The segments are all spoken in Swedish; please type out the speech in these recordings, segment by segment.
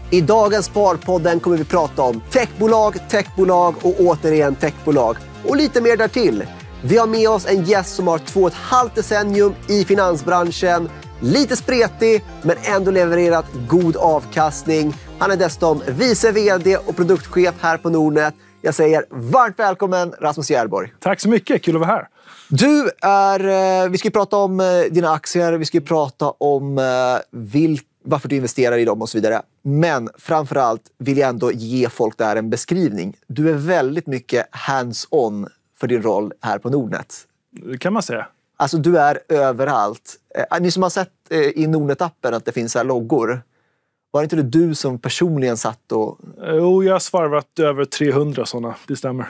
I dagens Sparpodden kommer vi prata om techbolag och återigen techbolag. Och lite mer därtill. Vi har med oss en gäst som har 2,5 decennium i finansbranschen. Lite spretig, men ändå levererat god avkastning. Han är dessutom vice vd och produktchef här på Nordnet. Jag säger varmt välkommen Rasmus Järborg. Tack så mycket, kul att vara här. Vi ska prata om dina aktier, vi ska prata om varför du investerar i dem och så vidare. Men framförallt vill jag ändå ge folk där en beskrivning. Du är väldigt mycket hands-on för din roll här på Nordnet. Det kan man säga. Alltså du är överallt. Ni som har sett i Nordnet-appen att det finns här loggor. Var det inte du som personligen satt och... Jo, jag har svarvat över 300 sådana, det stämmer.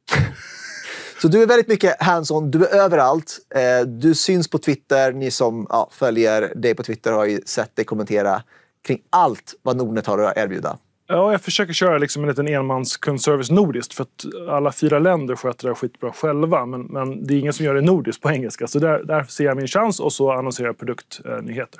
Så du är väldigt mycket hands-on, du är överallt. Du syns på Twitter, ni som följer dig på Twitter har ju sett dig kommentera kring allt vad Nordnet har att erbjuda. Ja, jag försöker köra liksom en liten enmans kundservice nordiskt för att alla 4 länder sköter det skitbra själva. Men det är ingen som gör det nordiskt på engelska. Så där ser jag min chans och så annonserar jag produktnyheter.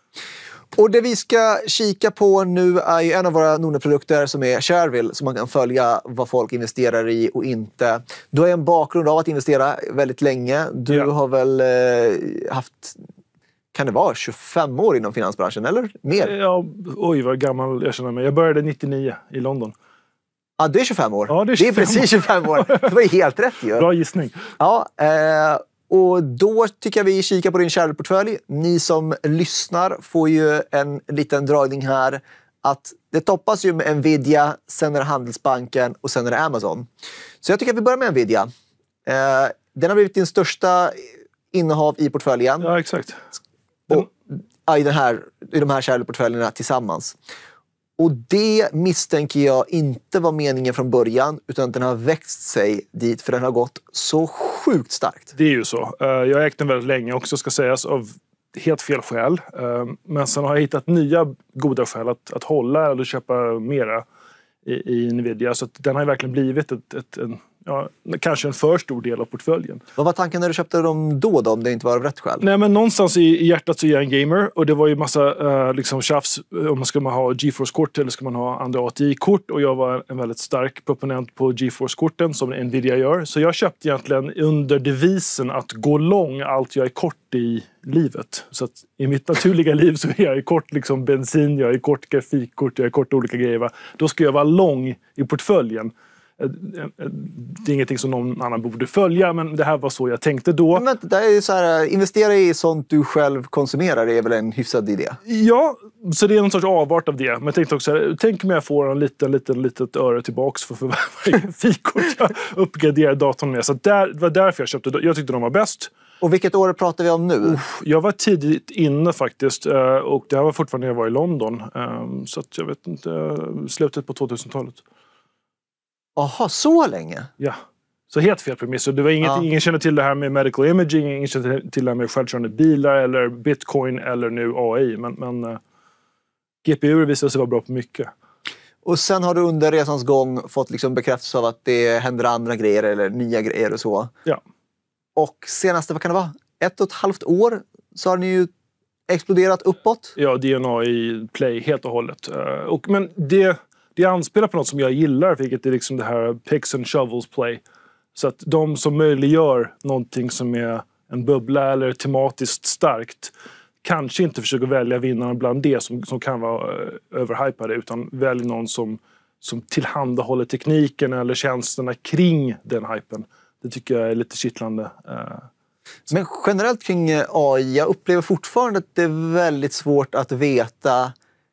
Och det vi ska kika på nu är ju en av våra Nordnet-produkter som är Shareville, så man kan följa vad folk investerar i och inte. Du har en bakgrund av att investera väldigt länge. Du har väl haft, kan det vara 25 år inom finansbranschen eller mer? Ja, oj vad gammal jag känner mig. Jag började 99 i London. Ja, det är 25 år. Ja, det är precis 25 år. Det var ju helt rätt ju. Bra gissning. Ja, och då tycker jag vi kikar på din Shareville-portfölj. Ni som lyssnar får ju en liten dragning här. Att det toppas ju med Nvidia, sen är det Handelsbanken och sen är det Amazon. Så jag tycker att vi börjar med Nvidia. Den har blivit din största innehav i portföljen. Ja, exakt. Och, i de här Shareville-portföljerna tillsammans. Och det misstänker jag inte var meningen från början, utan att den har växt sig dit, för den har gått så sjukt starkt. Det är ju så. Jag har ägt den väldigt länge också, ska sägas, av helt fel skäl. Men sen har jag hittat nya goda skäl att hålla eller köpa mera i Nvidia. Så att den har verkligen blivit kanske en för stor del av portföljen. Vad var tanken när du köpte dem då om det inte var av rätt skäl? Nej, men någonstans i hjärtat så är jag en gamer. Och det var ju massa tjafs om ska man ha GeForce-kort eller ska man ha andra ATI-kort. Och jag var en väldigt stark proponent på GeForce-korten som Nvidia gör. Så jag köpte egentligen under devisen att gå lång allt jag är kort i livet. Så att i mitt naturliga liv så är jag kort liksom bensin, jag är kort grafikkort, jag är kort olika grejer. Då ska jag vara lång i portföljen. Det är ingenting som någon annan borde följa, men det här var så jag tänkte då. Men det är ju så här, investera i sånt du själv konsumerar är väl en hyfsad idé? Ja, så det är någon sorts avart av det. Men jag tänkte också, tänk om jag får en litet öre tillbaks för varje grafikkort jag uppgraderar datorn med. Så det var därför jag köpte. Jag tyckte de var bäst. Och vilket år pratar vi om nu? Jag var tidigt inne faktiskt, och det här var fortfarande när jag var i London. Så att jag vet inte, slutet på 2000-talet. Jaha, så länge? Ja, så helt fel premisser. Det var ingen känner till det här med medical imaging, ingen känner till det här med självkörande bilar eller bitcoin eller nu AI. Men GPU visade sig vara bra på mycket. Och sen har du under resans gång fått liksom bekräftelse av att det händer andra grejer eller nya grejer och så. Ja. Och senaste, vad kan det vara? 1,5 år så har ni ju exploderat uppåt. Ja, DNA i play helt och hållet. Men det anspelar på något som jag gillar, vilket är liksom det här picks and shovels play. Så att de som möjliggör någonting som är en bubbla eller tematiskt starkt kanske inte försöker välja vinnarna bland det som kan vara överhypade, utan väljer någon som tillhandahåller tekniken eller tjänsterna kring den hypen. Det tycker jag är lite kittlande. Men generellt kring AI, jag upplever fortfarande att det är väldigt svårt att veta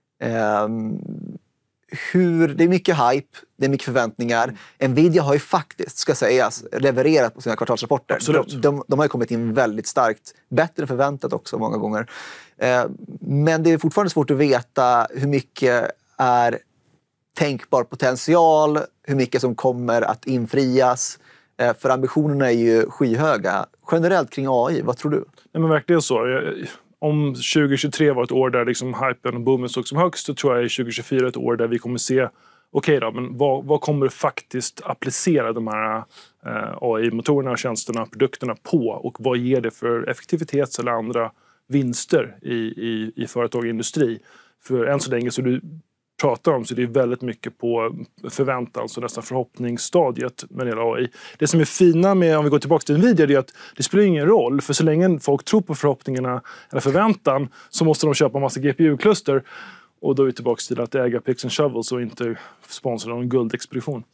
det är mycket hype, det är mycket förväntningar. Nvidia har ju faktiskt, ska sägas, levererat på sina kvartalsrapporter. De har ju kommit in väldigt starkt, bättre än förväntat också många gånger. Men det är fortfarande svårt att veta hur mycket är tänkbar potential, hur mycket som kommer att infrias. För ambitionerna är ju skyhöga. Generellt kring AI, vad tror du? Nej, men verkligen så. Om 2023 var ett år där liksom hypen och boomen stod som högst, så tror jag 2024 är ett år där vi kommer se men vad kommer faktiskt applicera de här AI-motorerna, tjänsterna, produkterna på, och vad ger det för effektivitets- eller andra vinster i företag och industri? För än så länge så är det pratar om, så det är väldigt mycket på förväntan, så nästan förhoppningsstadiet med hela AI. Det som är fina med, om vi går tillbaka till Nvidia, är att det spelar ingen roll, för så länge folk tror på förhoppningarna eller förväntan så måste de köpa en massa GPU-kluster, och då är vi tillbaka till att äga picks and shovels och inte sponsra en guldexpedition.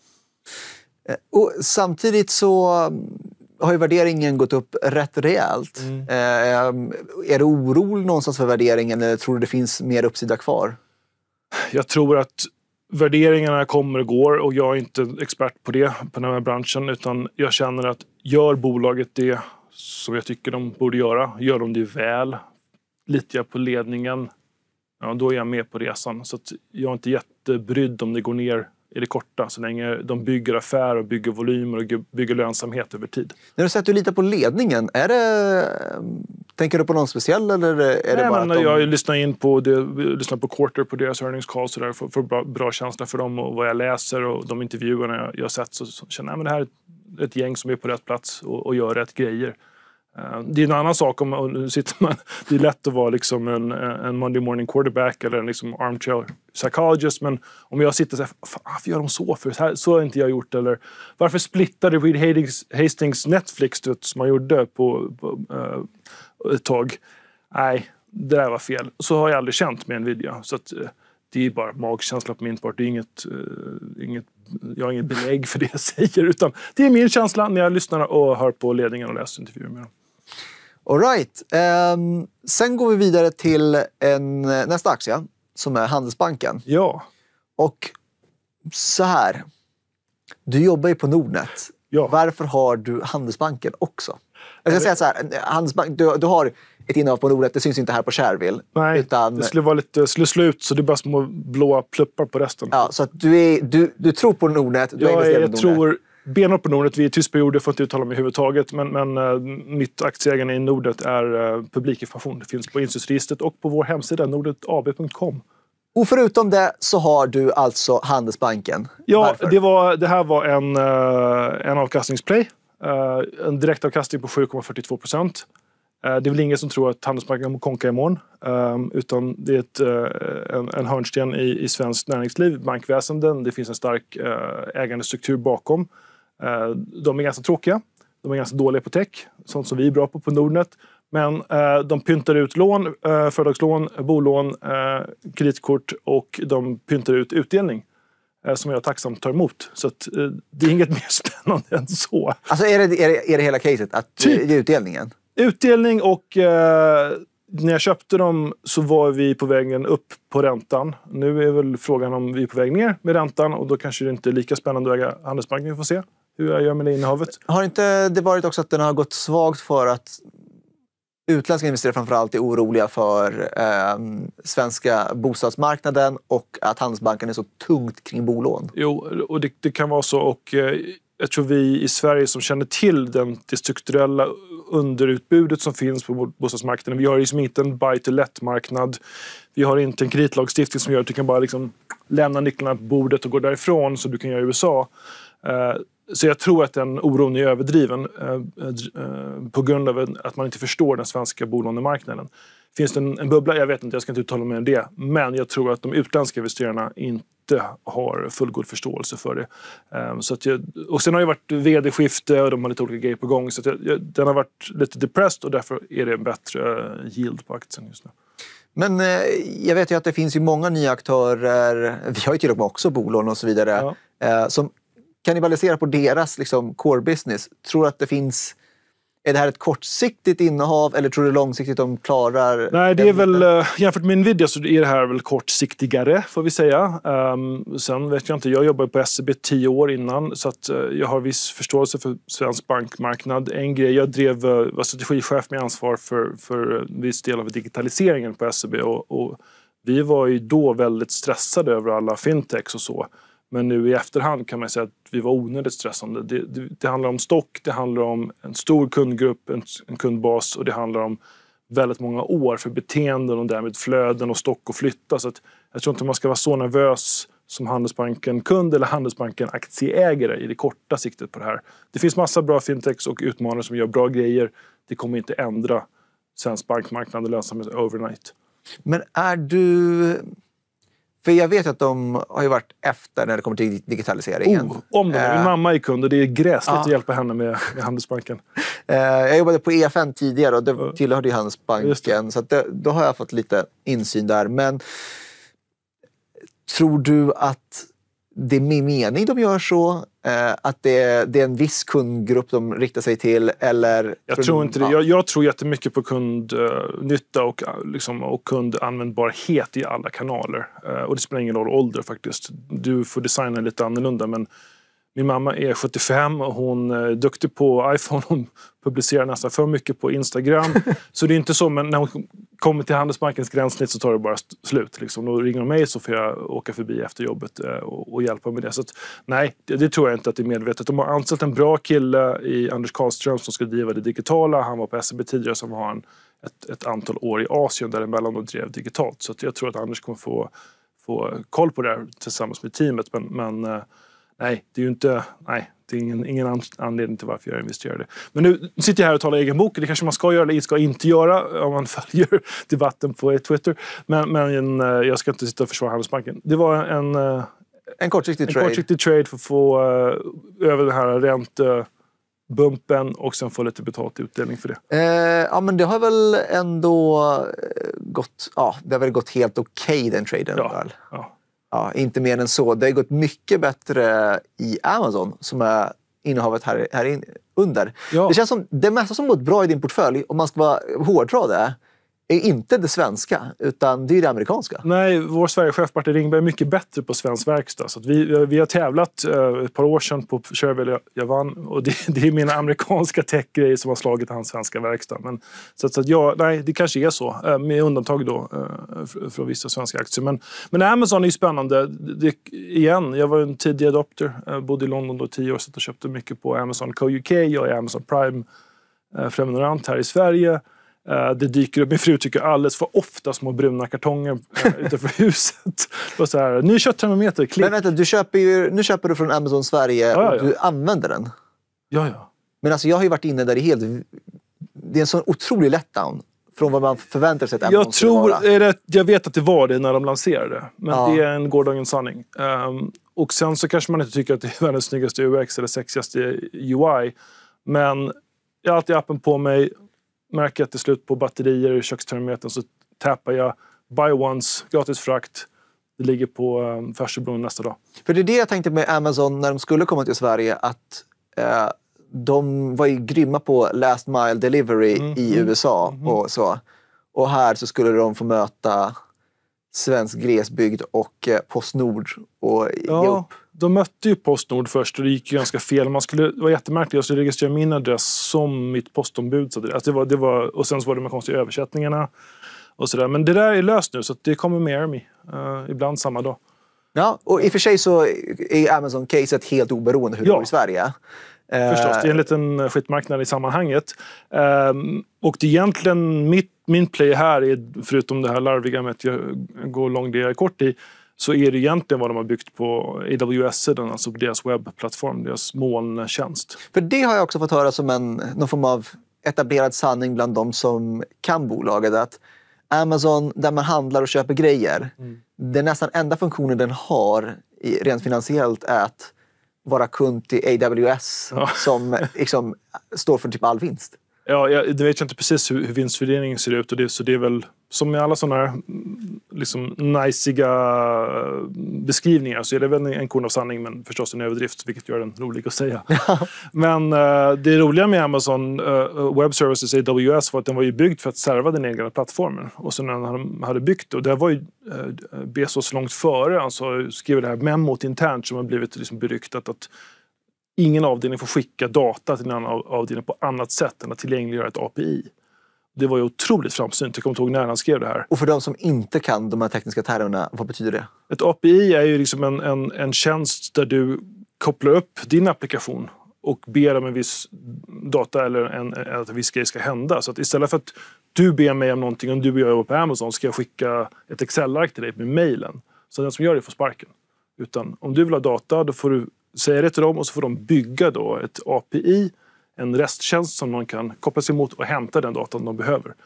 Och samtidigt så har ju värderingen gått upp rätt rejält. Är du orolig någonstans för värderingen, eller tror du det finns mer uppsida kvar? Jag tror att värderingarna kommer och går, och jag är inte expert på det, på den här branschen, utan jag känner att gör bolaget det som jag tycker de borde göra, gör de det väl, litar jag på ledningen, ja, då är jag med på resan. Så att jag är inte jättebrydd om det går ner i det korta, så länge de bygger affär och bygger volymer och bygger lönsamhet över tid. När du säger att du litar på ledningen, tänker du på någon speciell, eller är det bara att jag lyssnar på Quarter på deras earnings call, så där får bra känsla för dem och vad jag läser och de intervjuerna jag har sett, så känner jag att det här är ett gäng som är på rätt plats och gör rätt grejer. Det är en annan sak om nu sitter man, det är lätt att vara liksom en Monday morning quarterback eller en liksom armchair psychologist, men om jag sitter och säger, varför gör de så? För så har inte jag gjort, eller varför splittade Reed Hastings Netflix som man gjorde på ett tag? Nej, det där var fel. Så har jag aldrig känt med Nvidia, så att det är bara magkänsla på min part. Det är jag har inget belägg för det jag säger, utan det är min känsla när jag lyssnar och hör på ledningen och läser intervjuer med dem. All right. Sen går vi vidare till nästa aktie som är Handelsbanken. Ja. Och så här. Du jobbar ju på Nordnet. Ja. Varför har du Handelsbanken också? Jag ska säga så här. Handelsbank, du har ett innehav på Nordnet. Det syns inte här på Shareville. Nej, det skulle vara lite slut, så det är bara små blåa pluppar på resten. Ja, så att du tror på Nordnet. Jag tror benhårt på Nordnet. Vi är i tyst period, det får inte uttala mig överhuvudtaget. Men mitt aktieägande i Nordnet är publikinformation. Det finns på insynsregistret och på vår hemsida nordnetab.com. Och förutom det så har du alltså Handelsbanken. Ja, det här var en avkastningsplay. En direktavkastning på 7,42%. Det är väl ingen som tror att Handelsbanken kommer konka imorgon, utan det är en hörnsten i svenskt näringsliv, bankväsenden. Det finns en stark ägandestruktur bakom. De är ganska tråkiga, de är ganska dåliga på tech, sånt som vi är bra på Nordnet. Men de pyntar ut lån, företagslån, bolån, kreditkort, och de pyntar ut utdelning som jag tacksamt tar emot. Så att, det är inget mer spännande än så. Alltså är det hela caset att det är utdelningen? Utdelning, och när jag köpte dem så var vi på vägen upp på räntan. Nu är väl frågan om vi är på väg ner med räntan, och då kanske det inte är lika spännande att äga Handelsbanken. Vi får se hur jag gör med det innehavet. Har inte det varit också att den har gått svagt för att utländska investerare framförallt är oroliga för svenska bostadsmarknaden, och att Handelsbanken är så tungt kring bolån? Jo, och det kan vara så, och jag tror vi i Sverige som känner till det strukturella underutbudet som finns på bostadsmarknaden. Vi har liksom inte en buy-to-let-marknad. Vi har inte en kreditlagstiftning som gör att du kan bara liksom lämna nycklarna på bordet och gå därifrån, som du kan göra i USA. Så jag tror att den oron är överdriven på grund av att man inte förstår den svenska bolånemarknaden. Finns det en bubbla? Jag vet inte, jag ska inte uttala mig om det. Men jag tror att de utländska investerarna inte har fullgod förståelse för det. Och sen har det varit vd-skifte och de har lite olika grejer på gång. Så den har varit lite depressed, och därför är det en bättre yield på aktien just nu. Men jag vet ju att det finns ju många nya aktörer. Vi har ju till och med också bolån och så vidare. Ja. Som kannibaliserar på deras liksom, core business. Tror du att det finns... Är det här ett kortsiktigt innehav, eller tror du långsiktigt de klarar... Nej, det är väl, jämfört med Nvidia så är det här väl kortsiktigare, får vi säga. Sen vet jag inte, jag jobbade på SEB 10 år innan, så att jag har viss förståelse för svensk bankmarknad. En grej, jag var strategichef med ansvar för viss del av digitaliseringen på SEB, och vi var ju då väldigt stressade över alla fintechs och så. Men nu i efterhand kan man säga att vi var onödigt stressande. Det handlar om stock, det handlar om en stor kundgrupp, en kundbas, och det handlar om väldigt många år för beteenden och därmed flöden och stock och flytta. Så att jag tror inte man ska vara så nervös som Handelsbanken-kund eller Handelsbanken-aktieägare i det korta siktet på det här. Det finns massa bra fintechs och utmanare som gör bra grejer. Det kommer inte ändra svensk bankmarknad och lönsamhet overnight. Men är du... För jag vet att de har ju varit efter när det kommer till digitaliseringen. Min mamma är kund och det är gräsligt att hjälpa henne med Handelsbanken. Jag jobbade på EFN tidigare och det tillhörde ju Handelsbanken. Så att då har jag fått lite insyn där. Men tror du att det är min mening de gör så? Att det är en viss kundgrupp de riktar sig till? Eller jag tror inte det. Jag tror jättemycket på kundnytta och kundanvändbarhet i alla kanaler. Och det spelar ingen roll ålder faktiskt. Du får designa lite annorlunda, men min mamma är 75 och hon är duktig på iPhone. Hon publicerar nästan för mycket på Instagram. Så det är inte så, men när hon kommer till Handelsbankens gränssnitt så tar det bara slut. Liksom. Då ringer de mig så får jag åka förbi efter jobbet och hjälpa med det. Så att, nej, det tror jag inte att det är medvetet. De har anställt en bra kille i Anders Karlström som ska driva det digitala. Han var på SEB tidigare som har ett antal år i Asien däremellan och drev digitalt. Så att jag tror att Anders kommer få koll på det här tillsammans med teamet. Men nej, det är ju inte... Nej, det är ingen anledning till varför jag investerade. Men nu sitter jag här och talar egen bok. Det kanske man ska göra eller ska inte göra om man följer debatten på Twitter. Men jag ska inte sitta och försvara Handelsbanken. Det var en kortsiktig trade för att få över den här räntebumpen och sen få lite betalt utdelning för det. Ja, men det har väl ändå gått... Ja, det har väl gått helt okej den traden. Ja. Ja, inte mer än så. Det har gått mycket bättre i Amazon som är innehavet här under. Ja. Det känns som det mesta som gått bra i din portfölj, om man ska vara hårdra det, är inte det svenska, utan det är det amerikanska. Nej, vår Sverigechef Martin Ringberg är mycket bättre på svensk verkstad. Så att vi har tävlat ett par år sedan på Sherwell. Jag vann. Och det är mina amerikanska techgrejer som har slagit hans svenska verkstad. Men, så att nej, det kanske är så. Med undantag då från vissa svenska aktier. Men Amazon är ju spännande. Igen, jag var en tidig adopter. Jag bodde i London då 10 år sedan och köpte mycket på Amazon Co.uk. Jag är Amazon Prime prenumerant här i Sverige. Det dyker upp. Min fru tycker alldeles för ofta små bruna kartonger utanför huset. Och så här, ny kötttermometer, klick. Men vänta, nu köper du från Amazon Sverige och du använder den. Ja. Men alltså jag har ju varit inne där det är en sån otrolig letdown från vad man förväntar sig att Amazon skulle vara. Jag vet att det var det när de lanserade. Men det är en gårdagens sanning. Och sen så kanske man inte tycker att det är världens snyggaste UX eller sexigaste UI. Men jag har alltid appen på mig. Märker att det är slut på batterier i kökstermometern så tappar jag buy once, gratis frakt. Det ligger på Färsöbron nästa dag. För det är det jag tänkte med Amazon när de skulle komma till Sverige, att de var ju grymma på last mile delivery i USA och så. Och här så skulle de få möta svensk glesbygd och Postnord och ge upp. De mötte ju Postnord först och det gick ju ganska fel. Det var jättemärkligt. Jag skulle registrera min adress som mitt postombud. Så det var, och sen så var det med konstiga översättningarna och sådär. Men det där är löst nu så att det kommer med Army. Ibland samma dag. Ja, och i och för sig så är Amazon-caset helt oberoende hur det går i Sverige. Förstås, det är en liten skitmarknad i sammanhanget. Och det är egentligen min play här är, förutom det här larviga med att jag går lång del kort i, så är det egentligen vad de har byggt på AWS, alltså på deras webbplattform, deras molntjänst. För det har jag också fått höra som någon form av etablerad sanning bland de som kan bolaget, att Amazon, där man handlar och köper grejer, den nästan enda funktionen den har rent finansiellt är att vara kund till AWS som liksom står för typ all vinst. Ja, det vet jag inte precis hur vinstfördelningen ser ut. Så det är väl som med alla sådana här liksom najsiga beskrivningar så är det väl en korn av sanning, men förstås en överdrift, vilket gör den rolig att säga. Men det roliga med Amazon Web Services AWS var att den var ju byggd för att serva den egna plattformen. Och så när de hade byggt det, och där var ju Bezos långt före, alltså skrev det här memot internt som har blivit liksom beryktat att ingen avdelning får skicka data till en annan avdelning på annat sätt än att tillgängliggöra ett API. Det var ju otroligt framsynt. Jag kommer ihåg när han skrev det här. Och för de som inte kan de här tekniska termerna, vad betyder det? Ett API är ju liksom en tjänst där du kopplar upp din applikation och ber om en viss data eller att en viss grej ska hända. Så att istället för att du ber mig om någonting och du jobbar på Amazon, ska jag skicka ett Excel-ark till dig med mailen. Så den som gör det får sparken. Utan om du vill ha data, då får du säga det till dem och så får de bygga då ett API, en resttjänst som man kan koppla sig mot och hämta den datan de behöver.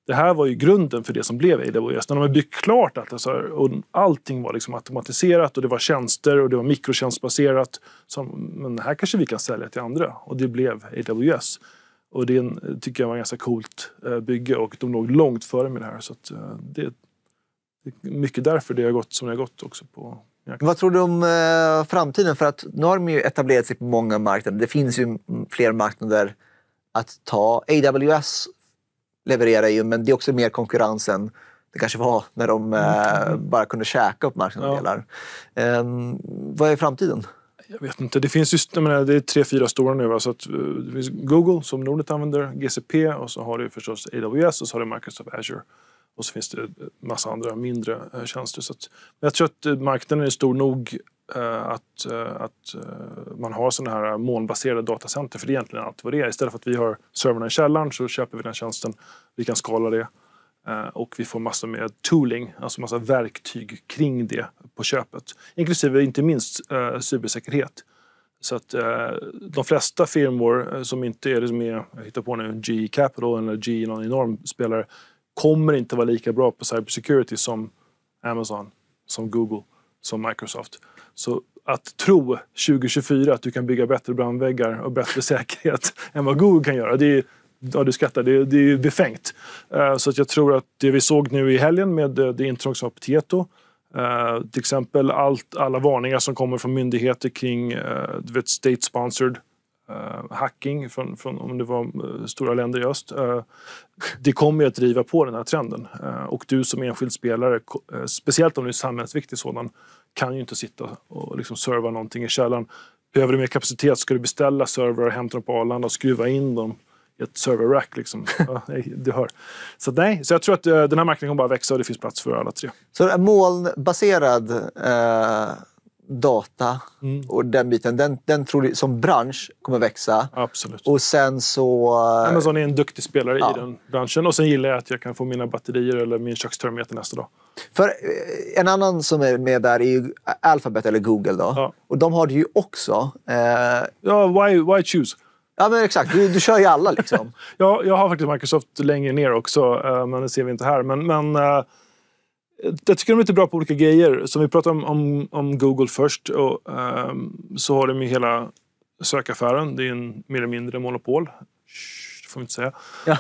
det här var ju grunden för det som blev AWS. När de har byggt klart att alltså, och allting var liksom automatiserat och det var tjänster och det var mikrotjänstbaserat. Men här kanske vi kan sälja till andra. Och det blev AWS. Och det tycker jag var en ganska coolt bygge och de låg långt före med det här. Så att, det är mycket därför det har gått som det har gått också på. Vad tror du om framtiden? För att nu har de ju etablerat sig på många marknader. Det finns ju fler marknader att ta. AWS levererar ju, men det är också mer konkurrensen. Det kanske var när de bara kunde käka upp marknadsdelar. Vad är framtiden? Jag vet inte. Det finns just, jag menar, det är 3-4 stora nu. Så att, det finns Google som Nordnet använder, GCP och så har du förstås AWS och så har du Microsoft Azure. Och så finns det en massa andra mindre tjänster. Så att, jag tror att marknaden är stor nog att man har sådana här molnbaserade datacenter. För det är egentligen allt vad det är. Istället för att vi har serverna i källaren så köper vi den tjänsten. Vi kan skala det. Och vi får massor med tooling, alltså massa verktyg kring det på köpet. Inklusive inte minst cybersäkerhet. Så att de flesta firmor som inte är det som är, jag hittar på nu, GE Capital eller GE någon enorm spelare, kommer inte vara lika bra på cybersecurity som Amazon, som Google, som Microsoft. Så att tro 2024 att du kan bygga bättre brandväggar och bättre säkerhet än vad Google kan göra, det är, ja, du skrattar, det är befängt. Så att jag tror att det vi såg nu i helgen med det intrång som var på Tieto, till exempel alla varningar som kommer från myndigheter kring state-sponsored hacking från om det var stora länder i öst. Det kommer att driva på den här trenden. Och du som enskild spelare, speciellt om du är samhällsviktig sådan, kan ju inte sitta och liksom serva någonting i källaren. Behöver du mer kapacitet ska du beställa server och hämta dem på Arlanda och skruva in dem i ett server-rack. Liksom. Ja, du hör. Så jag tror att den här marknaden kommer bara växa och det finns plats för alla tre. Så en molnbaserad data och den biten, den tror du som bransch kommer växa. Absolut. Och sen så... Amazon är en duktig spelare i den branschen. Och sen gillar jag att jag kan få mina batterier eller min kökstermometer nästa dag. För en annan som är med där är ju Alphabet eller Google då. Ja. Och de har det ju också. Ja, why choose? Ja, men exakt. Du kör ju alla liksom. Ja, jag har faktiskt Microsoft längre ner också. Men det ser vi inte här. Men jag tycker de är lite bra på olika grejer. Som vi pratade om Google först. Och, så har de ju hela sökaffären. Det är en mer eller mindre monopol. Får vi inte säga. Ja.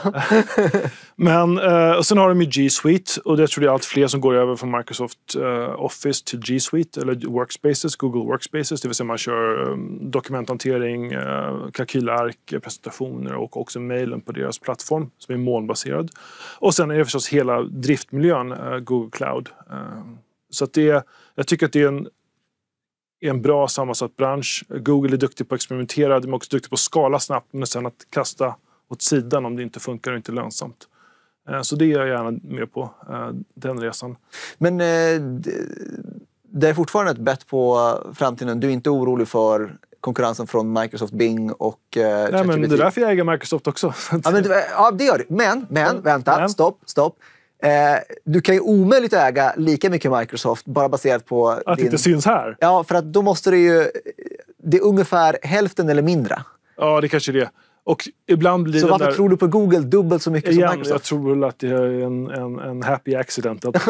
Men och sen har de ju G Suite. Och jag tror det är allt fler som går över från Microsoft Office till G Suite. Eller Workspaces, Google Workspaces. Det vill säga man kör dokumenthantering, kalkylark, presentationer och också mailen på deras plattform som är molnbaserad. Och sen är det förstås hela driftmiljön, Google Cloud. Så att jag tycker att det är en bra sammansatt bransch. Google är duktig på att experimentera. De är också duktiga på att skala snabbt. Men sen att kasta åt sidan om det inte funkar och inte är lönsamt. Så det är jag gärna med på, den resan. Men det är fortfarande ett bett på framtiden. Du är inte orolig för konkurrensen från Microsoft Bing och ChatGPT? Nej, men det är därför jag äger Microsoft också. Ja, det gör du. Men vänta, stopp. Du kan ju omöjligt äga lika mycket Microsoft bara baserat på att det inte syns här. Ja, för att då måste det är ungefär hälften eller mindre. Ja, det kanske är det. Och ibland blir så varför tror du på Google dubbelt så mycket som Microsoft? Jag tror väl att det är en happy accident. Att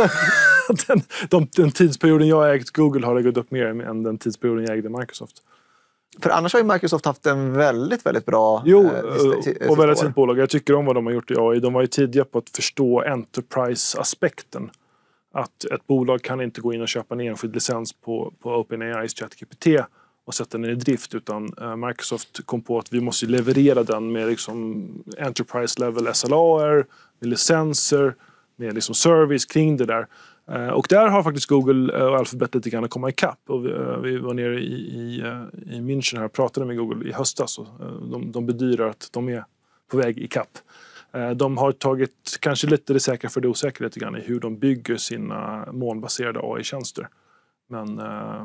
den tidsperioden jag ägt Google har det gått upp mer än den tidsperioden jag ägde Microsoft. För annars har ju Microsoft haft en väldigt, väldigt bra... och väldigt fint bolag. Jag tycker om vad de har gjort i AI. De var ju tidiga på att förstå enterprise-aspekten. Att ett bolag kan inte gå in och köpa en enskild licens på OpenAI's ChatGPT och sätta den i drift, utan Microsoft kom på att vi måste leverera den med liksom enterprise level SLA:er, med licenser, med liksom service kring det där. Och där har faktiskt Google och Alphabet lite grann att komma ikapp. Och vi var nere i München här och pratade med Google i höstas. Och de bedyrar att de är på väg ikapp. De har tagit kanske lite det säkra för det osäkra lite grann i hur de bygger sina molnbaserade AI-tjänster. Men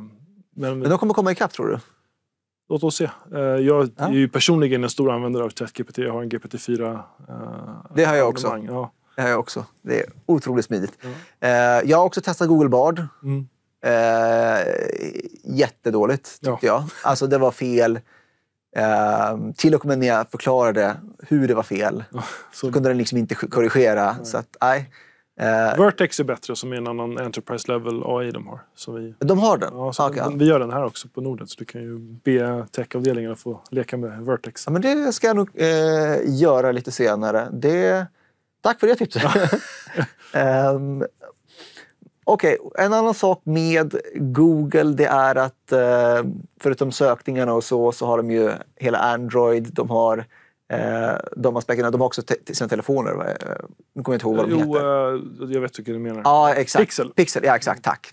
de kommer komma ikapp, tror du? Låt oss se. Jag är ju personligen en stor användare av ChatGPT. Jag har en GPT-4. Det har jag också. Ja. Det har jag också. Det är otroligt smidigt. Jag har också testat Google Bard. Jättedåligt, tyckte jag. Alltså det var fel. Till och med när jag förklarade hur det var fel så kunde den liksom inte korrigera. Så att, nej. Vertex är bättre, som är en annan enterprise level AI de har. Så de har den? Ja, så vi gör den här också på Nordnet, så du kan ju be tech-avdelningen att få leka med Vertex. Ja, men det ska jag nog göra lite senare. Tack för det tipset. Okej, en annan sak med Google, det är att förutom sökningarna och så har de ju hela Android, de har de aspekterna, de har också sina telefoner. Nu kommer jag inte ihåg vad de heter. Jag vet vilka du menar. Ja, exakt. Pixel, ja exakt, tack.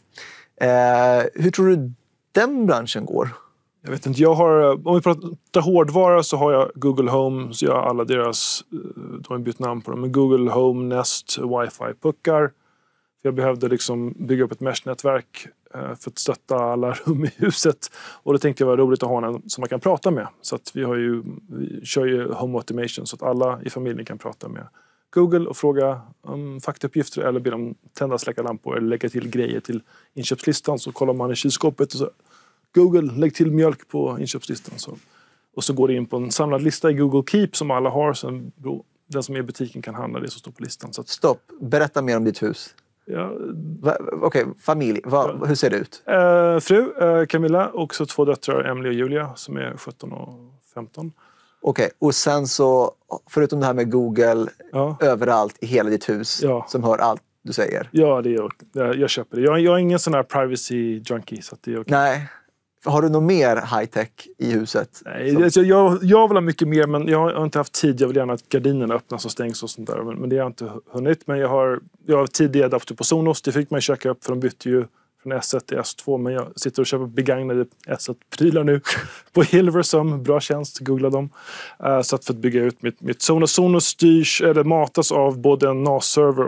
Hur tror du den branschen går? Jag vet inte, om vi pratar hårdvara så har jag Google Home, så jag har alla deras, de har bytt namn på dem, men Google Home, Nest, Wi-Fi-puckar. Jag behövde liksom bygga upp ett mesh-nätverk för att stötta alla rum i huset. Och då tänkte jag var roligt att ha någon som man kan prata med. Så att vi kör ju home automation så att alla i familjen kan prata med Google och fråga om faktauppgifter eller be dem tända och släcka lampor eller lägga till grejer till inköpslistan. Så kollar man i kylskåpet och så Google, lägg till mjölk på inköpslistan. Och så går det in på en samlad lista i Google Keep som alla har. Så den som är i butiken kan handla det som står på listan. Så att... Stopp, berätta mer om ditt hus. Ja. Okej, familj. Hur ser det ut? Fru, Camilla och så 2 döttrar, Emily och Julia, som är 17 och 15. Okej, och sen så, förutom det här med Google, överallt i hela ditt hus, som hör allt du säger. Ja, det är jag köper det. Jag är ingen sån här privacy junkie, så att det är okej. Nej. Har du något mer high-tech i huset? Nej, jag vill ha mycket mer, men jag har inte haft tid. Jag vill gärna att gardinerna öppnas och stängs och sånt där. Men det har jag inte hunnit. Men jag har tidigare adapter på Sonos. Det fick man köka upp, för de bytte ju från S1 till S2. Men jag sitter och köper begagnade S1-prylar nu på Hilversum. Bra tjänst, googla dem. Så att för att bygga ut mitt Sonos. Sonos styrs, eller matas av både en NAS-server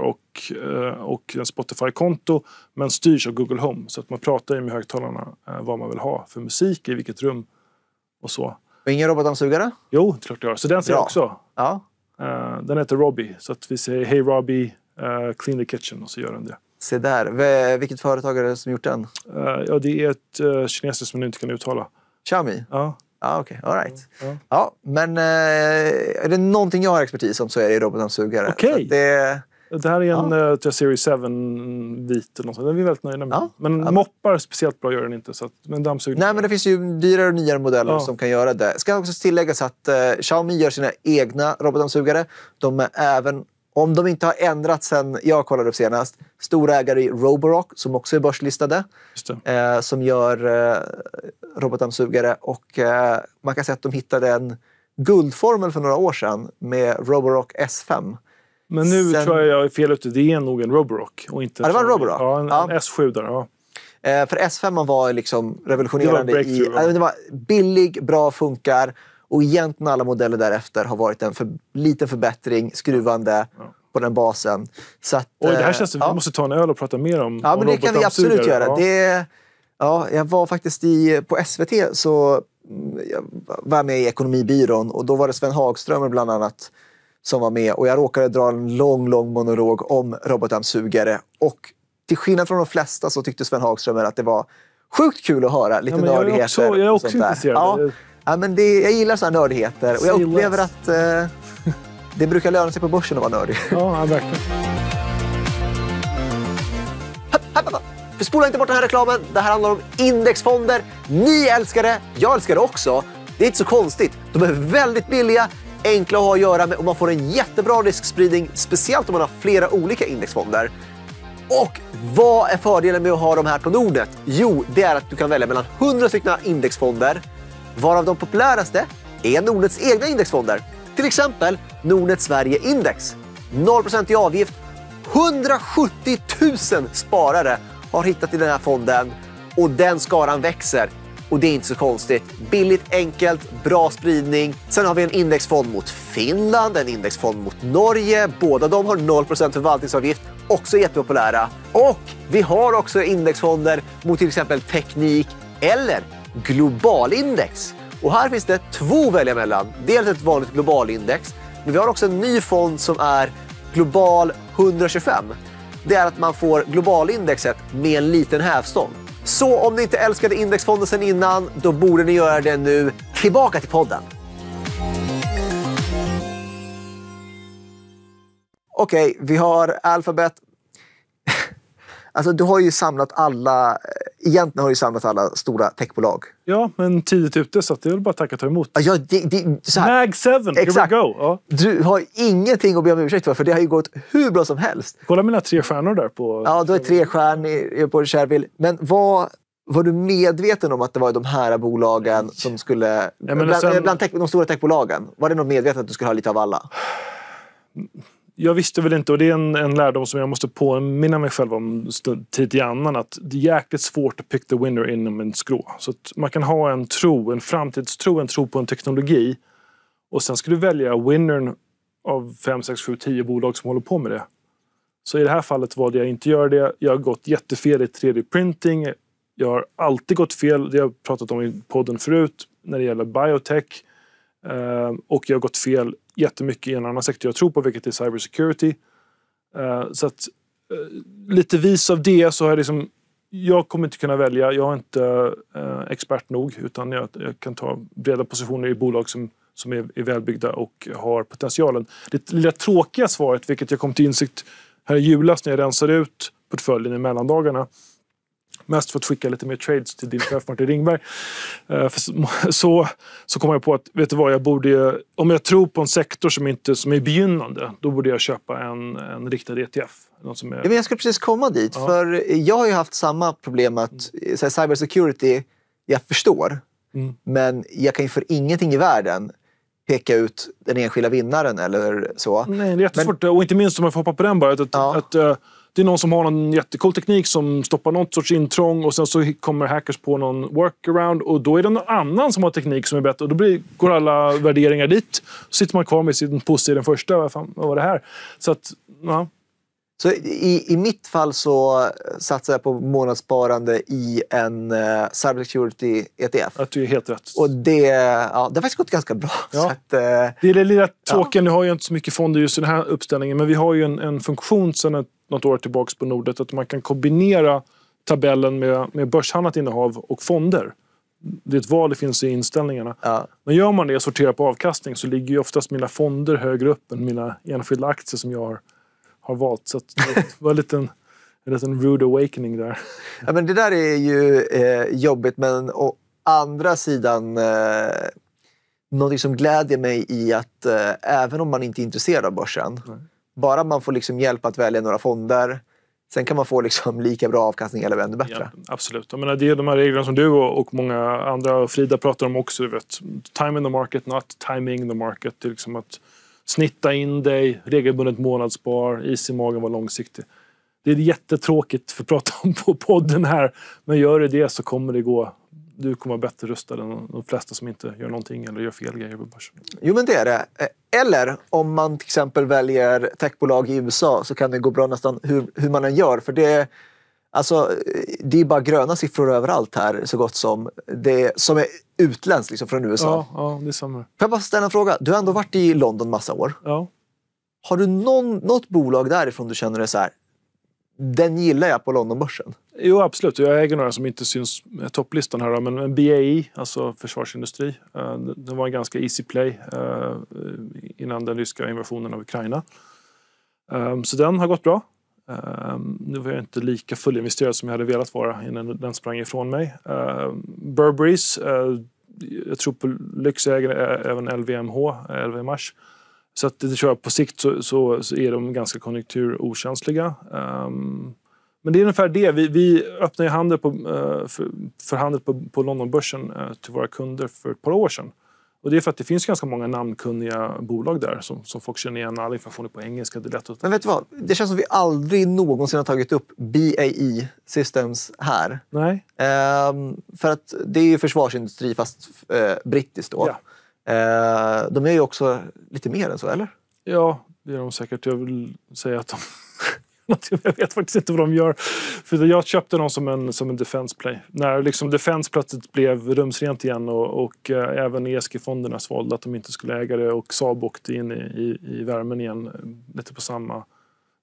och en Spotify-konto, men styrs av Google Home. Så att man pratar med högtalarna vad man vill ha för musik, i vilket rum och så. Och ingen robotdammsugare? Jo, klart det har. Så den ser jag också. Ja. Den heter Robbie. Så att vi säger Hey Robbie, clean the kitchen, och så gör den det. Se där. Vilket företag är det som gjort den? Ja, det är ett kinesiskt som du inte kan uttala. Xiaomi? Ja. Ja, okej. All right. Ja, men är det någonting jag har expertis om så är det robotdammsugare. Okej. Det här är en Series 7 vit. Den är vi väldigt nöjda med. Men moppar speciellt bra gör den inte. Så att, men dammsugare. Nej, men det finns ju dyrare och nyare modeller som kan göra det. Ska också tilläggas att Xiaomi gör sina egna robotdammsugare. De är även, om de inte har ändrat sen jag kollade upp senast, storägare i Roborock som också är börslistade. Som gör robotdammsugare. Och man kan säga att de hittade en guldformel för några år sedan med Roborock S5. Men nu tror jag är fel ute. Det är nog en Roborock. Och inte det var en Roborock? Ja, en S7 där. Ja. För S5 var liksom revolutionerande. Det var billig, bra, funkar. Och egentligen alla modeller därefter har varit en liten förbättring, skruvande på den basen. Så att, det här känns som vi måste ta en öl och prata mer om. Ja, men det kan vi absolut göra. Jag var faktiskt på SVT, så jag var med i Ekonomibyrån, och då var det Sven Hagström bland annat som var med, och jag råkade dra en lång monolog om robotdammsugare, och till skillnad från de flesta så tyckte Sven Hagström att det var sjukt kul att höra lite nördigheter. Jag är också intresserad. Ja, men jag gillar sådana nördigheter, och jag upplever att det brukar löna sig på börsen att vara nördig. Ja, verkligen. Spola inte bort den här reklamen. Det här handlar om indexfonder. Ni älskar det, jag älskar det också. Det är inte så konstigt. De är väldigt billiga, enkla att ha att göra med, och man får en jättebra riskspridning, speciellt om man har flera olika indexfonder. Och vad är fördelen med att ha de här på Nordnet? Jo, det är att du kan välja mellan 100 stycken indexfonder, varav de populäraste är Nordnets egna indexfonder. Till exempel Nordnet Sverige Index. 0% i avgift. 170 000 sparare har hittat i den här fonden, och den skaran växer. Och det är inte så konstigt. Billigt, enkelt, bra spridning. Sen har vi en indexfond mot Finland, en indexfond mot Norge. Båda de har 0% förvaltningsavgift. Också jättepopulära. Och vi har också indexfonder mot till exempel teknik eller globalindex. Och här finns det 2 att välja mellan. Dels ett vanligt globalindex, men vi har också en ny fond som är global 125. Det är att man får globalindexet med en liten hävstång. Så om ni inte älskade indexfonder sen innan, då borde ni göra det nu. tillbaka till podden. Okej, vi har Alphabet. Alltså du har ju samlat egentligen har du samlat alla stora techbolag. Ja, men tidigt ute så det är väl bara tacka och ta emot. Ja, så här. Mag 7, here we go. Ja. Du har ingenting att be om ursäkt för det har ju gått hur bra som helst. Kolla mina 3 stjärnor där på... Ja, du har 3 stjärnor på Shareville. Men var du medveten om att det var de här bolagen som skulle... Ja, bland de stora techbolagen, var det något medvetet att du skulle ha lite av alla? Jag visste väl inte, och det är en lärdom som jag måste påminna mig själv om tid till annan, att det är jäkligt svårt att pick the winner inom en skrå. Så att man kan ha en framtidstro, en tro på en teknologi, och sen ska du välja winnern av 5, 6, 7, 10 bolag som håller på med det. Så i det här fallet valde jag inte göra det. Jag har gått jättefel i 3D-printing. Jag har alltid gått fel, det har jag pratat om i podden förut, när det gäller biotech. Och jag har gått fel jättemycket i en annan sektor jag tror på, vilket är cybersecurity. Så att lite vis av det så har jag jag kommer inte kunna välja. Jag är inte expert nog, utan jag kan ta breda positioner i bolag som är välbyggda och har potentialen. Det lilla tråkiga svaret, vilket jag kom till insikt här i julas när jag rensade ut portföljen i mellandagarna, mest för att skicka lite mer trades till din chef Martin Ringberg. Så kom jag på att, vet du vad, om jag tror på en sektor som är begynnande, då borde jag köpa en riktad ETF. Som är... Ja, men jag ska precis komma dit, för jag har ju haft samma problem att cybersecurity, jag förstår, men jag kan ju för ingenting i världen peka ut den enskilda vinnaren eller så. Nej, det är jättesvårt, och inte minst om man får hoppa på den bara, att det är någon som har någon jättecool teknik som stoppar något sorts intrång, och sen så kommer hackers på någon workaround, och då är det någon annan som har teknik som är bättre, och då går alla värderingar dit. Så sitter man kvar med sin puss i den första. Vad var det här? Så att, ja. Så i mitt fall så satsar jag på månadssparande i en cybersecurity ETF. Att du är helt rätt. Och det har faktiskt gått ganska bra. Ja. Så att, det är det lilla tråkiga. Nu har jag inte så mycket fonder just i den här uppställningen, men vi har ju en funktion sedan något år tillbaka på Nordnet att man kan kombinera tabellen med börshandlat innehav och fonder. Det är ett val, det finns i inställningarna. Ja. Men gör man det och sorterar på avkastning, så ligger ju oftast mina fonder högre upp än mina enskilda aktier som jag har valt. Så att det var en liten rude awakening där. Ja, men det där är ju jobbigt, men å andra sidan något som glädjer mig i att även om man inte är intresserad av börsen, bara man får hjälp att välja några fonder, sen kan man få lika bra avkastning eller ännu bättre. Ja, absolut. Jag menar, det är de här reglerna som du och många andra, och Frida pratar om också. Du vet, time in the market, not timing the market. Det är att snitta in dig, regelbundet månadsspar, is i magen, var långsiktig. Det är jättetråkigt för att prata om på podden här, men gör det så kommer det gå. Du kommer vara bättre rustad än de flesta som inte gör någonting eller gör fel grejer på börsen. Jo, men det är det. Eller om man till exempel väljer techbolag i USA, så kan det gå bra nästan hur man än gör. För det är bara gröna siffror överallt här, så gott som. Det som är utländskt från USA. Ja, det är samma. Får jag bara ställa en fråga? Du har ändå varit i London massa år. Ja. Har du något bolag därifrån du känner dig så här, den gillar jag på Londonbörsen? Jo, absolut. Jag äger några som inte syns med topplistan här. Men BAE, alltså försvarsindustri, det var en ganska easy play innan den ryska invasionen av Ukraina. Så den har gått bra. Nu var jag inte lika fullinvesterad som jag hade velat vara innan den sprang ifrån mig. Burberrys, jag tror på lyxägare, även LVMH. Så att det tror jag på sikt så är de ganska konjunkturokänsliga. Men det är ungefär det. Vi öppnar ju handel för handel på Londonbörsen till våra kunder för ett par år sedan. Och det är för att det finns ganska många namnkunniga bolag där som folk känner igen. All information är på engelska. Det är lätt att... Men vet du vad? Det känns som vi aldrig någonsin har tagit upp BAE Systems här. Nej. För att det är ju försvarsindustri fast brittiskt då. Ja. De är ju också lite mer än så, eller? Ja, det är de säkert. Jag vill säga att jag vet faktiskt inte vad de gör. För jag köpte dem som en defense play. När defense plötsligt blev rumsrent igen och även ESG-fonderna svalde att de inte skulle äga det, och Saab åkte in i värmen igen lite på samma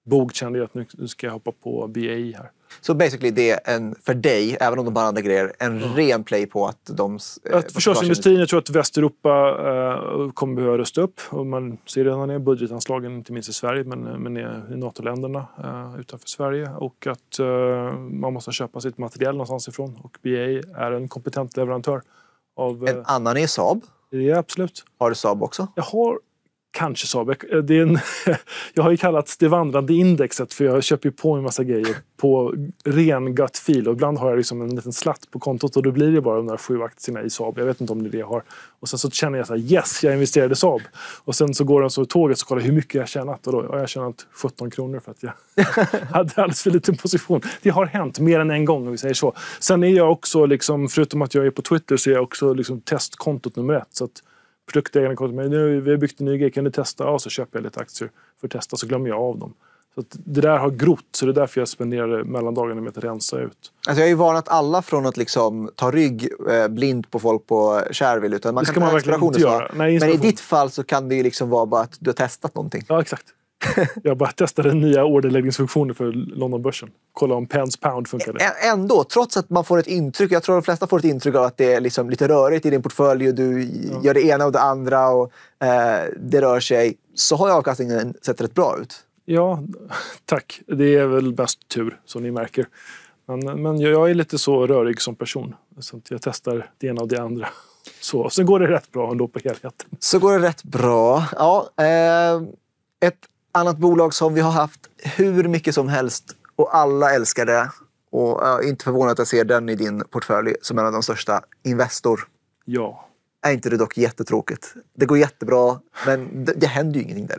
bog kände jag att nu ska jag hoppa på BA här. Så basically det är för dig, även om de har andra grejer, en ren play på att de... Försvarsindustrin, jag tror att Västeuropa kommer behöva rösta upp. Och man ser redan är budgetanslagen, inte minst i Sverige, men i NATO-länderna utanför Sverige. Och att man måste köpa sitt material någonstans ifrån. Och BA är en kompetent leverantör. En annan är Saab. Det är absolut. Har du Saab också? Jag har kanske Saab. Jag har ju kallats det vandrande indexet, för jag köper ju på en massa grejer på ren gut feel. Och ibland har jag liksom en liten slatt på kontot och då blir det bara de där 7 aktierna i Saab. Jag vet inte om det är det jag har. Och sen så känner jag så här, yes, jag investerade i Saab. Och sen så går jag så tåget och kollar hur mycket jag har tjänat. Och då har jag tjänat 17 kronor för att jag hade alldeles för liten position. Det har hänt mer än en gång, om vi säger så. Sen är jag också, liksom, förutom att jag är på Twitter, så är jag också liksom testkontot nummer 1. Så att produktägarna kommer till mig, nu vi har byggt en ny grej, kan du testa? Ja, så köper jag lite aktier för att testa, så glömmer jag av dem. Så att det där har grott, så det är därför jag spenderar mellandagarna med att rensa ut. Alltså jag har ju varnat alla från att liksom ta rygg blind på folk på Shareville, utan man det kan ta inspiration och så. Nej, men i ditt fall så kan det ju liksom vara bara att du har testat någonting. Ja, exakt. Jag bara testade nya orderläggningsfunktioner för Londonbörsen. Kolla om pence pound funkar. Ändå, trots att man får ett intryck, jag tror de flesta får ett intryck av att det är liksom lite rörigt i din portfölj och du gör det ena och det andra och det rör sig, så har avkastningen sett rätt bra ut. Ja, tack. Det är väl bäst tur, som ni märker. Men jag är lite så rörig som person. Så att jag testar det ena och det andra. Så sen går det rätt bra ändå på helheten. Så går det rätt bra. Ja, ett annat bolag som vi har haft hur mycket som helst och alla älskar det. Och jag är inte förvånad att jag ser den i din portfölj som en av de största. Investor. Ja. Är inte det dock jättetråkigt? Det går jättebra, men det händer ju ingenting där.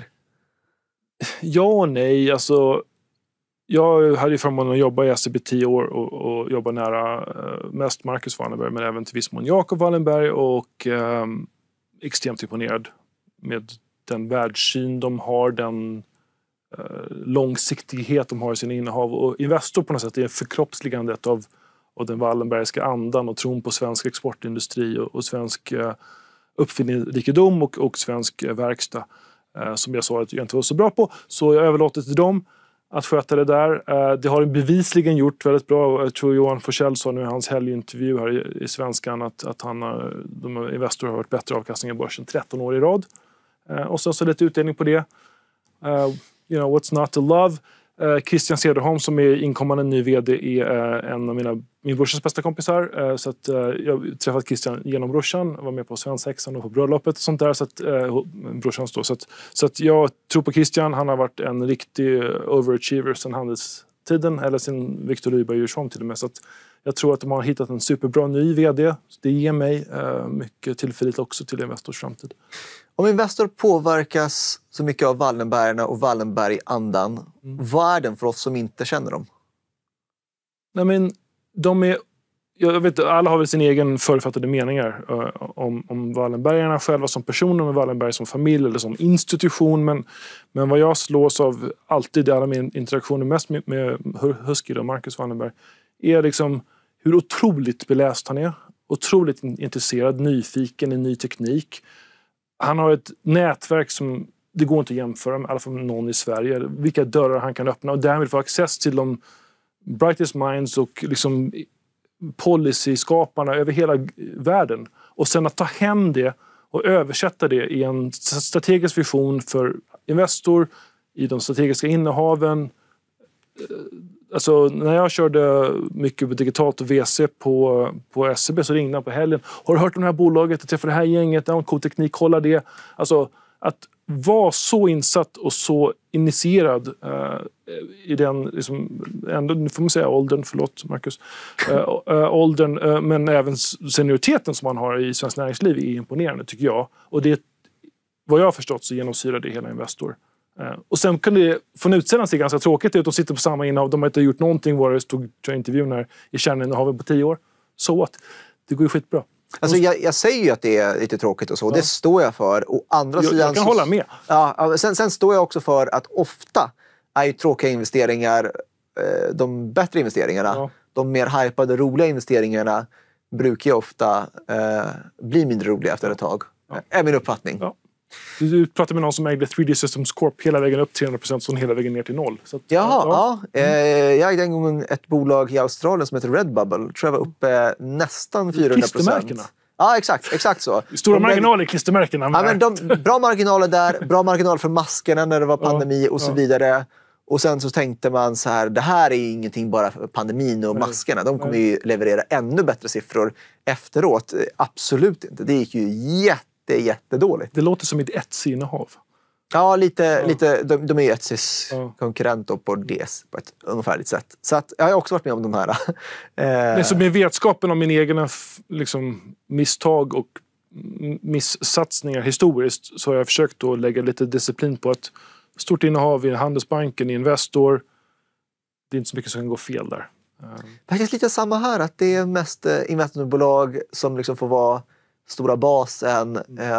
Ja och nej. Alltså, jag hade ju förmånen att jobba i SEB 10 år och jobba nära mest Marcus Wallenberg, men även till viss mån Jacob Wallenberg, och extremt imponerad med den världssyn de har, den långsiktighet de har i sina innehav. Och Investor på något sätt är förkroppsligandet av den Wallenbergska andan och tron på svensk exportindustri och svensk uppfinningsrikedom och svensk verkstad. Som jag sa att jag inte var så bra på. Så jag överlåter till dem att sköta det där. Det har de bevisligen gjort väldigt bra. Jag tror Johan Forsell sa nu i hans helgintervju här i Svenskan att Investor har varit bättre avkastning i börsen 13 år i rad. Och så lite utdelning på det. You know, what's not to love? Christian Cederholm som är inkommande ny vd är en av min brorsas bästa kompisar. Så att jag träffat Christian genom brorsan, var med på svensexan och på bröllopet och sånt där. Så att, brorsans då. Så att jag tror på Christian. Han har varit en riktig overachiever sedan handelstiden, eller sin Viktor Rydberg Djursholm till och med. Så att jag tror att de har hittat en superbra ny vd. Det ger mig mycket tillförlit också till Investors framtid. Om Investor påverkas så mycket av Wallenbergarna och Wallenberg-andan, vad är den för oss som inte känner dem? Nej, men de är... Jag vet, alla har väl sin egen förutfattade meningar om Wallenbergarna själva som personer, om Wallenberg som familj eller som institution. Men vad jag slås av alltid i alla mina interaktioner mest med Husky och Marcus Wallenberg är liksom hur otroligt beläst han är. Otroligt intresserad, nyfiken i ny teknik. Han har ett nätverk som det går inte att jämföra med, i alla fall med någon i Sverige. Vilka dörrar han kan öppna och därmed få access till de brightest minds och liksom policy-skaparna över hela världen. Och sen att ta hem det och översätta det i en strategisk vision för Investor, i de strategiska innehaven. Alltså när jag körde mycket digitalt och VC på SEB så ringde han på helgen. Har du hört om det här bolaget? Jag träffade det här gänget. Ja, cool teknik, kolla det. Alltså att vara så insatt och så initierad i den, liksom, ändå, nu får man säga åldern, förlåt Marcus. Åldern, men även senioriteten som man har i svensk näringsliv är imponerande tycker jag. Och det, vad jag har förstått så genomsyrar det hela Investor. Och sen kan det från utsidan se ganska tråkigt ut. De sitter på samma innehav. De har inte gjort någonting. Var det stod intervjun här i kärninnehaven på 10 år. Så att det går ju skitbra. Alltså jag säger ju att det är lite tråkigt och så. Ja. Det står jag för. Och andra sidan jag kan hålla med. Ja, sen står jag också för att ofta är ju tråkiga investeringar de bättre investeringarna. Ja. De mer hypade, roliga investeringarna brukar ju ofta bli mindre roliga efter ett tag. Ja. Är min uppfattning. Ja. Du pratade med någon som ägde 3D Systems Corp hela vägen upp 300%, så hela vägen ner till 0. Så att, Jaha, jag ägde en gång ett bolag i Australien som heter Redbubble. Tror jag var uppe nästan 400%. Klistermärkena. Ja, exakt så. Stora marginaler i klistermärkena. Ja, men bra marginaler där, bra marginaler för maskerna när det var pandemi och så vidare. Och sen så tänkte man så här, det här är ingenting bara för pandemin och maskerna. De kommer ju leverera ännu bättre siffror efteråt. Absolut inte. Det gick ju jättedåligt. Det låter som ett Etsy-innehav. Ja, lite. De är ju Etsys konkurrent på det på ett ungefärligt sätt. Så att, jag har också varit med om de här. Så med vetskapen om min egna misstag och missatsningar historiskt, så har jag försökt att lägga lite disciplin på ett stort innehav i Handelsbanken, i Investor. Det är inte så mycket som kan gå fel där. Faktiskt lite samma här, att det är mest investmentbolag som liksom får vara stora basen.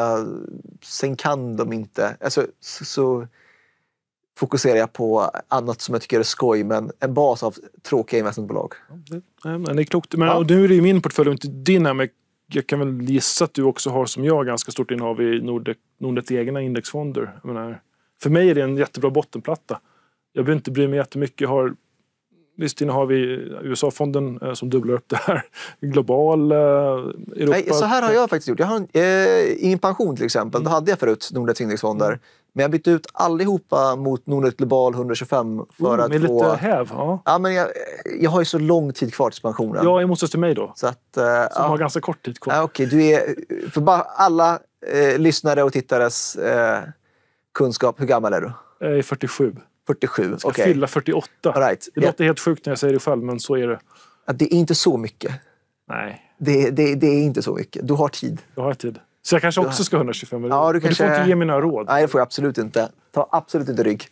Sen kan de inte... Alltså, så fokuserar jag på annat som jag tycker är skoj, men en bas av tråkiga investmentbolag. Men det är klokt. Men och nu är det ju min portfölj och inte din här, men jag kan väl gissa att du också har, som jag, ganska stort innehav i Nordnets egna indexfonder. Jag menar, för mig är det en jättebra bottenplatta. Jag behöver inte bry mig jättemycket. Jag har visst innehav i USA-fonden som dubblar upp det här. Global Europa. Nej, så här har jag faktiskt gjort. Jag har ingen pension till exempel. Då hade jag förut Nordnets indexfonder. Men jag bytte ut allihopa mot Nordnet Global 125 för att med få... lite häv, Ja, men jag har ju så lång tid kvar till pensionen. Ja, i motsats till mig då. Så att, som har ganska kort tid kvar. Okej, du är... För bara alla lyssnare och tittares kunskap, hur gammal är du? Jag är 47. 47, jag ska fylla 48. Right. Det låter helt sjukt när jag säger det själv, men så är det. Det är inte så mycket. Nej. Det är inte så mycket. Du har tid. Jag har tid. Så jag kanske också ska 125. Ja, du får inte ge mig några råd. Nej, det får jag absolut inte. Ta absolut inte rygg.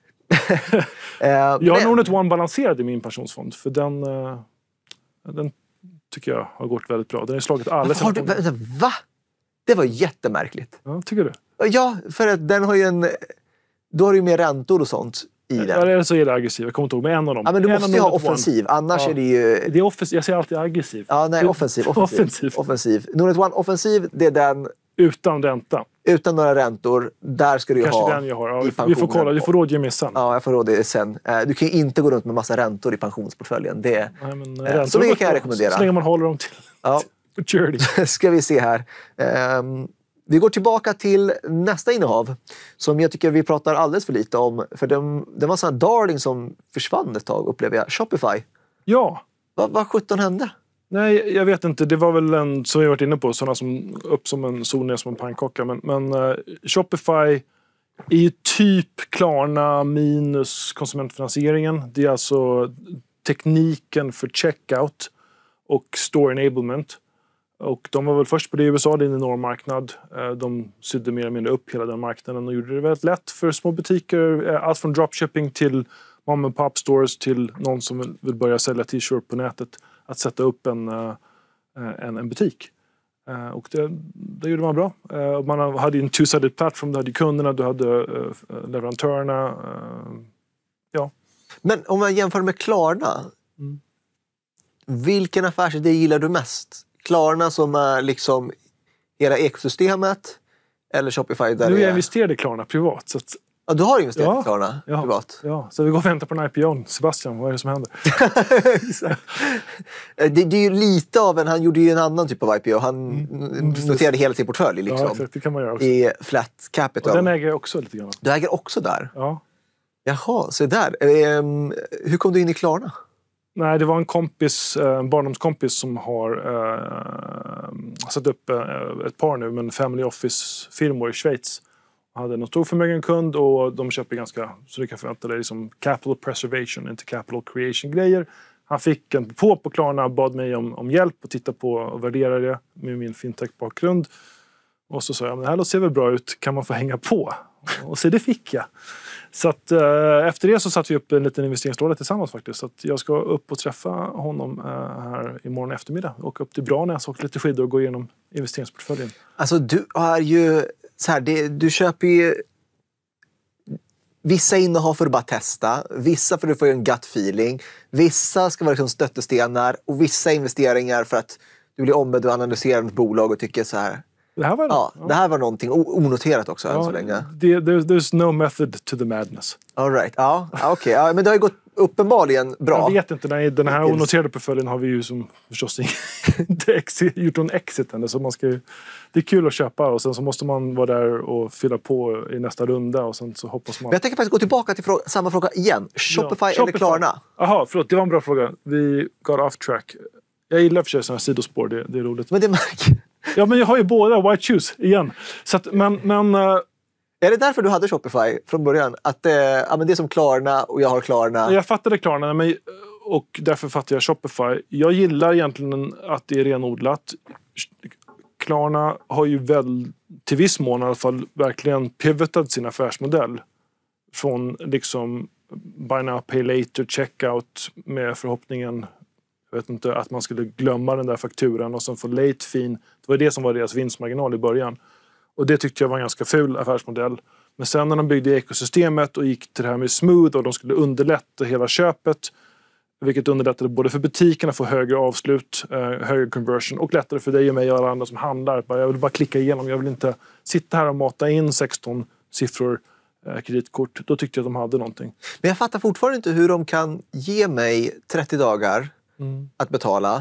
Jag har Nordnet One balanserad i min pensionsfond. För den tycker jag har gått väldigt bra. Den har slagit alla. Va? Det var jättemärkligt. Ja, tycker du? Ja, för att den har ju då har du ju mer räntor och sånt i den. Eller så är det aggressiv. Jag kommer inte ihåg med en av dem. Ja, men du måste ju ha offensiv. Annars är det ju... Det är jag säger alltid aggressiv. Ja, nej, offensiv. Nordnet One offensiv, det är den... Utan ränta. Utan några räntor. Där ska du ju ha... Kanske den jag har. Ja, vi får kolla. Du får rådge mig sen. Ja, jag får rådge sen. Du kan ju inte gå runt med massa räntor i pensionsportföljen. Det så mycket kan jag rekommendera. Så länge man håller dem till maturity. Ska vi se här. Vi går tillbaka till nästa innehav som jag tycker vi pratar alldeles för lite om. För det var en sån här darling som försvann ett tag, upplever jag. Shopify. Ja. Vad 17 hände? Nej, jag vet inte. Det var väl en, som jag varit inne på, sådana som upp som en sol, ner som en pannkaka. Men Shopify är ju typ Klarna minus konsumentfinansieringen. Det är alltså tekniken för checkout och store enablement. Och de var väl först på det i USA, det är en enorm marknad. De sydde mer eller mindre upp hela den marknaden och gjorde det väldigt lätt för små butiker. Allt från dropshipping till mom and pop stores till någon som vill börja sälja t-shirt på nätet. Att sätta upp en butik. Och det gjorde man bra. Man hade en two-sided platform, du hade kunderna, du hade leverantörerna. Ja. Men om man jämför med Klarna, vilken affärsidé gillar du mest? Klarna som är liksom hela ekosystemet eller Shopify där nu är jag investerad i Klarna privat. Så att... Ja, du har investerat i Klarna privat? Ja, så vi går och väntar på en IPO. Sebastian, vad är det som händer? det är ju lite av han gjorde ju en annan typ av IPO. Han noterade hela sin portfölj liksom, ja, exakt, det kan man göra också. I flat capital. Och den äger jag också lite grann. Du äger också där? Ja. Jaha, så där. Hur kom du in i Klarna? Nej, det var en barndomskompis som har satt upp ett par nu med en family office-firmor i Schweiz. Hade en stor förmögen kund och de köper ganska, så du kan förvänta dig, liksom capital preservation, inte capital creation-grejer. Han fick en på Klarna och bad mig om hjälp och titta på och värdera det med min fintech-bakgrund. Och så sa jag, men det här ser väl bra ut, kan man få hänga på? Och så det fick jag. Så att, efter det så satt vi upp en liten investeringslåda tillsammans faktiskt. Så att jag ska upp och träffa honom här imorgon eftermiddag. Och upp till Branäs och lite skidor och gå igenom investeringsportföljen. Alltså du är ju så här, du köper ju vissa innehav för att bara testa. Vissa för att du får en gut feeling. Vissa ska vara liksom stöttestenar. Och vissa investeringar för att du blir ombedd att analysera ett bolag och tycker så här, Det här var, det här var någonting onoterat också än så länge. There's no method to the madness. All right. Okej. Ja, men det har ju gått uppenbarligen bra. Jag vet inte, nej, den här onoterade portföljen har vi ju som förstås inte gjort någon exit än. Så det är kul att köpa och sen så måste man vara där och fylla på i nästa runda och sen så hoppas man... Men jag tänker faktiskt gå tillbaka till samma fråga igen. Shopify eller Klarna? Jaha, förlåt, det var en bra fråga. Vi got off track. Jag gillar för sig sådana här sidospår, det är roligt. Men det märker... Ja, men jag har ju båda, White Shoes, igen. Så att, men är det därför du hade Shopify från början? Att men det är som Klarna och jag har Klarna? Jag fattade Klarna och därför fattade jag Shopify. Jag gillar egentligen att det är renodlat. Klarna har ju väl till viss mån i alla fall verkligen pivotat sin affärsmodell. Från liksom buy now, pay later, checkout med förhoppningen, jag vet inte, att man skulle glömma den där fakturan och sen få late fee. Det var det som var deras vinstmarginal i början. Och det tyckte jag var en ganska ful affärsmodell. Men sen när de byggde ekosystemet och gick till det här med smooth och de skulle underlätta hela köpet, vilket underlättade både för butikerna att få högre avslut, högre conversion och lättare för dig och mig och alla andra som handlar. Jag vill bara klicka igenom, jag vill inte sitta här och mata in 16 siffror kreditkort. Då tyckte jag att de hade någonting. Men jag fattar fortfarande inte hur de kan ge mig 30 dagar att betala.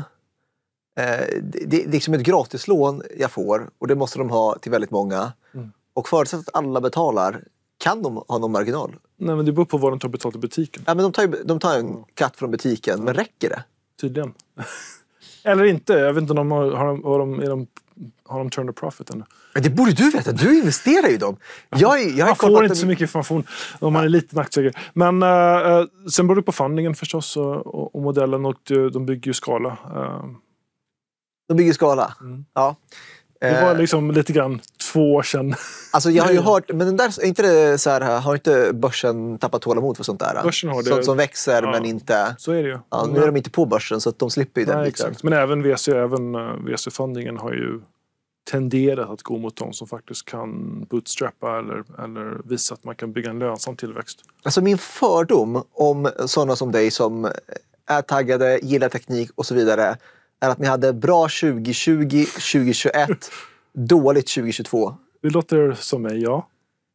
Det är liksom ett gratislån jag får och det måste de ha till väldigt många. Och förutsatt att alla betalar, kan de ha någon marginal? Nej, men det beror på vad de tar betalt i butiken. Ja, men de tar en katt från butiken, men räcker det? Tydligen. Eller inte, jag vet inte om har de turned a profit ännu. Men det borde du veta, du investerar ju dem. Jag får inte så mycket information om man är liten aktieägare. Men sen beror det på fundingen förstås och modellen och de bygger ju skala. De bygger skala, ja. Det var liksom lite grann 2 år sedan. Alltså jag har ju hört, men den där, är inte det så här, har inte börsen tappat tålamod för sånt där? Börsen har det. Som växer men inte... Så är det ju. Ja, nu är de inte på börsen så att de slipper ju den biten. Exakt. Men även VC-fundingen har ju tenderat att gå mot de som faktiskt kan bootstrappa eller visa att man kan bygga en lönsam tillväxt. Alltså min fördom om sådana som dig som är taggade, gillar teknik och så vidare är att ni hade bra 2020, 2021, dåligt 2022. Det låter som mig, ja.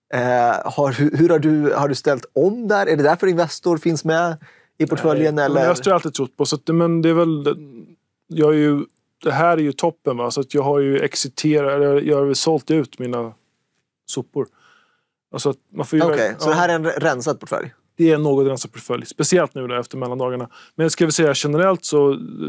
Har du ställt om där? Är det därför Investor finns med i portföljen? Nej, eller? Jag har alltid trott på. Så att, men det är väl... det här är ju toppen, va? Så att jag har ju jag har sålt ut mina sopor. Alltså att man får ju... Okej, så det här är en rensad portfölj? Det är något rensad portfölj. Speciellt nu då, efter mellandagarna. Men ska vi säga generellt så...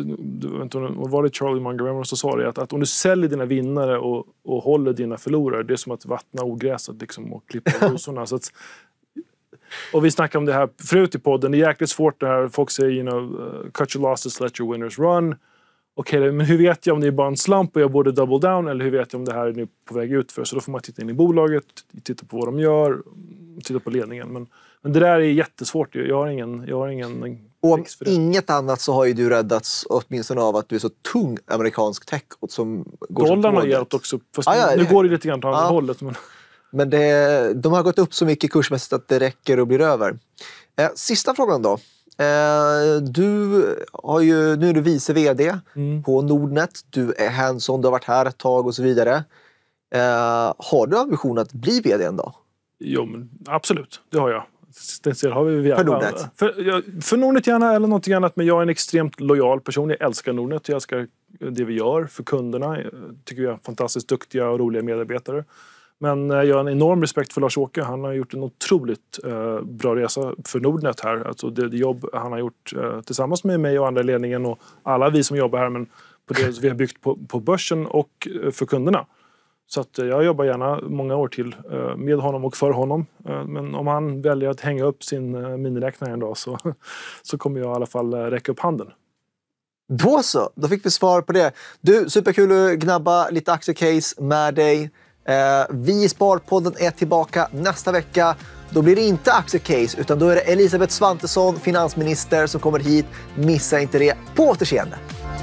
Var det Charlie Munger som sa det? Att om du säljer dina vinnare och håller dina förlorare, det är som att vattna ogräset liksom, och klippa rosorna. Så att, och vi snackade om det här förut i podden. Det är jäkligt svårt det här. Folk säger, cut your losses, let your winners run. Okej, men hur vet jag om det är bara en slump och jag borde double down, eller hur vet jag om det här är nu på väg ut för? Så då får man titta in i bolaget, titta på vad de gör, titta på ledningen. Men det där är jättesvårt. Jag har ingen och om inget annat så har ju du räddats åtminstone av att du är så tung amerikansk tech som går. Dollarn har hjälpt också. Fast nu går det lite grann på andra hållet. Men de har gått upp så mycket kursmässigt att det räcker och blir över. Sista frågan då. Nu är du vice vd på Nordnet. Du är hands-on, du har varit här ett tag och så vidare. Har du ambition att bli vd en dag? Jo, men absolut. Det har jag. Har vi för Nordnet? För Nordnet gärna eller något annat, men jag är en extremt lojal person. Jag älskar Nordnet, jag älskar det vi gör för kunderna. Jag tycker vi är fantastiskt duktiga och roliga medarbetare. Men jag har en enorm respekt för Lars-Åke. Han har gjort en otroligt bra resa för Nordnet här. Alltså det jobb han har gjort tillsammans med mig och andra i ledningen och alla vi som jobbar här, men på det vi har byggt på börsen och för kunderna. Så att jag jobbar gärna många år till med honom och för honom. Men om han väljer att hänga upp sin miniräknare en dag så kommer jag i alla fall räcka upp handen. Då fick vi svar på det. Du, superkul att gnabba lite aktiecase med dig. Vi i Sparpodden är tillbaka nästa vecka. Då blir det inte aktiecase utan då är det Elisabeth Svantesson, finansminister, som kommer hit. Missa inte det. På återseende!